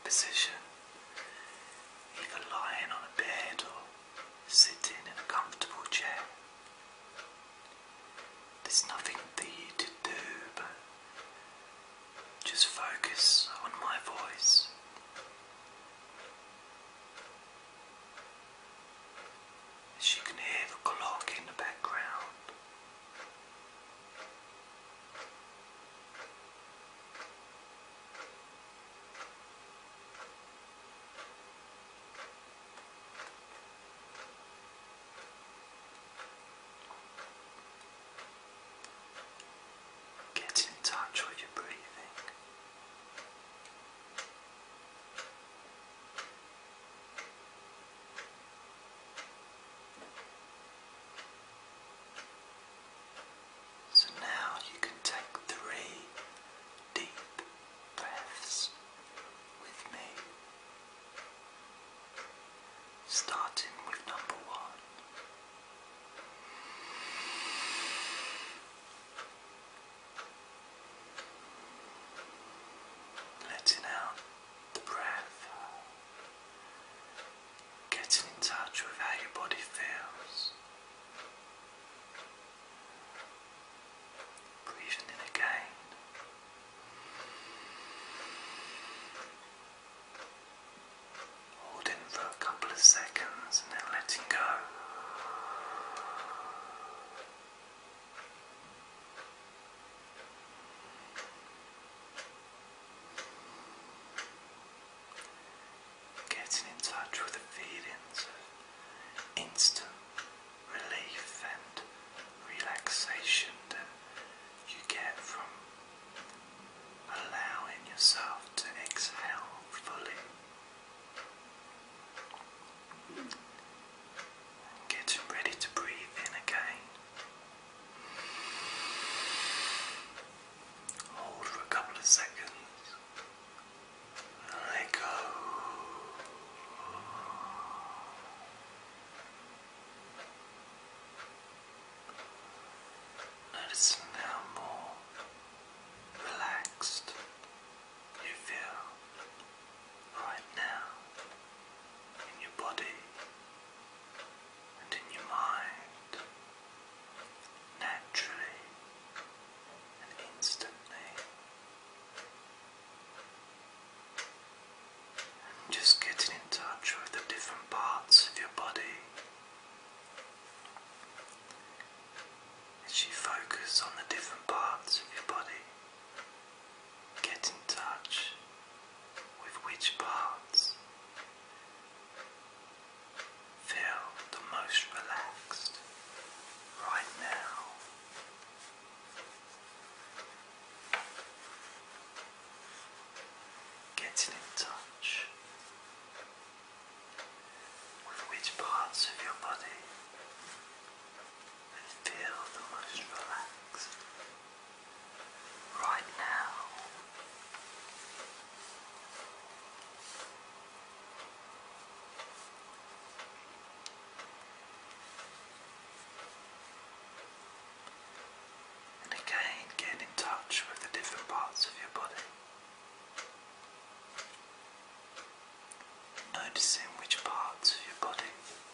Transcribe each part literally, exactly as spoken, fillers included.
position, either lying on a bed or sitting in a comfortable chair. There's nothing for you to do but just focus on my voice. As you can hear the clock in the background. Get in touch with your breathing. So now you can take three deep breaths with me, starting with number one. Letting out the breath, getting in touch with how your body feels. Breathing in again. Holding for a couple of seconds and then letting go. Getting in touch with the feelings of instant relief and relaxation that you get from allowing yourself to exhale fully. And getting ready to breathe in again. Hold for a couple of seconds. And let go. Noticing how more relaxed you feel right now in your body and in your mind, naturally and instantly. And just getting in touch with the different parts of your body. As you focus on the different parts of your body, get in touch with which parts feel the most relaxed right now. Getting in touch with which parts of your body feel the most relaxed right now. And again, get in touch with the different parts of your body. Noticing which parts of your body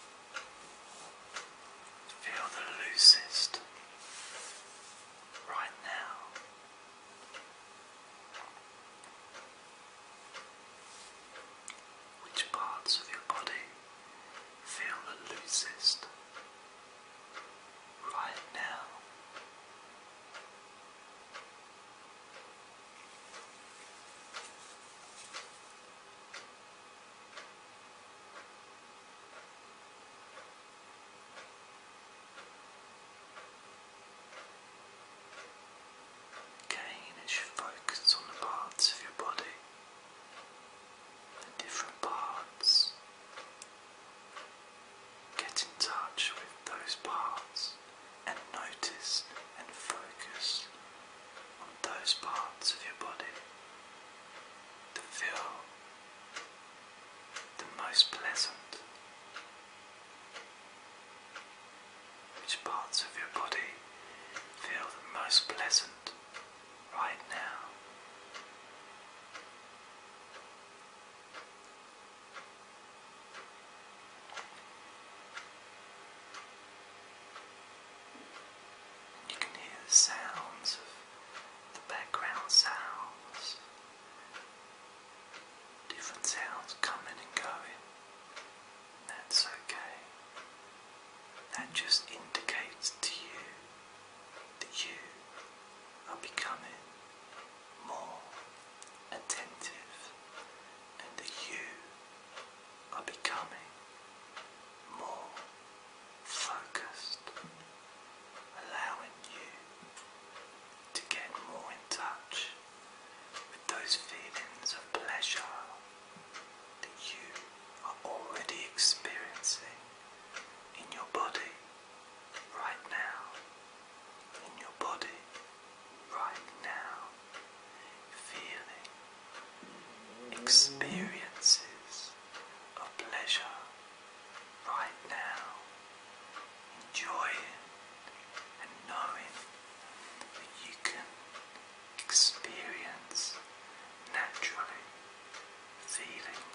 feel the loosest right now. Which parts of your body feel the loosest right now? Again, as you focus on the parts of your body, the different parts, get in touch with those parts and notice and focus on those parts of your body that feel the most pleasant. Which parts of your body feel the most pleasant right now? feeling